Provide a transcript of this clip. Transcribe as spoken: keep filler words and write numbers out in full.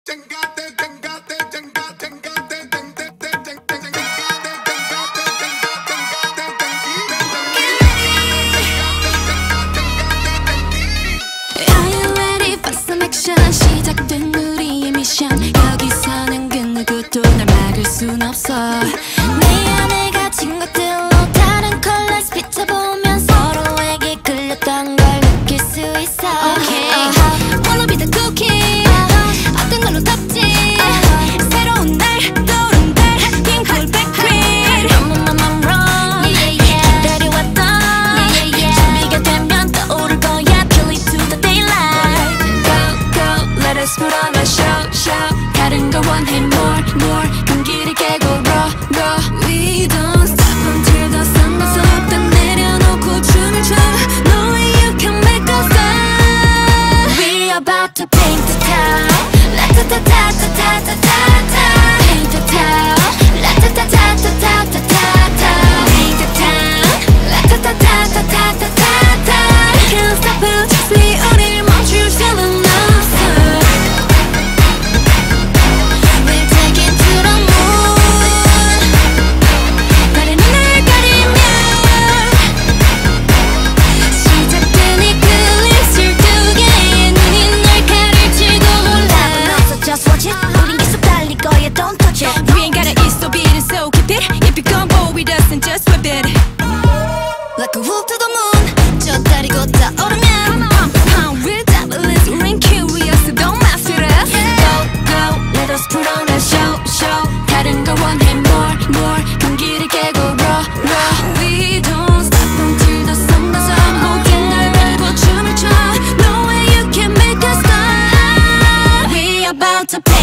시작된 우리의 미션 여기서는 그 누구도 날 막을 순 없어 내 안에 갇힌 것들로 다른 컬러스 비춰보면 서로에게 끌렸던 걸 느낄 수 있어 Okay uh-huh. Wanna be the cool kid uh-huh. 어떤 걸로 덮지 uh-huh. 새로운 날 떠오른 달 Pink cool black queen I'm, I'm, I'm wrong yeah, yeah, yeah. 기다려왔던 yeah, yeah, yeah. 준비가 되면 떠오를 거야 Till it to the daylight Let us put on a show, show 다른 걸 원해 more, more 경기를 깨고 raw, raw We don't stop until the sun goes up 딱 내려놓고 춤을 춰 No way you can make us stop We about to paint the town La-ta-ta-ta-ta-ta-ta-ta-ta Paint the town La-ta-ta-ta-ta-ta-ta-ta Paint the town La-ta-ta-ta-ta-ta-ta-ta Can't stop it, just be 우릴 멈출 수는 없어 우린 계속 달릴 거야 don't touch it We ain't gotta eat so beat it so keep it If you come bold with us and just whip it Like a wolf to the moon 저 다리 걷다 오르면 Come on, come on We're devilish, we're curious so don't mess with us Go, go, let us put on a show, show 다른 걸 원해 more, more 경기를 깨고 raw, raw We don't stop until the sun goes up 모든 날 걸고 춤을 춰 No way you can make us stop We about to play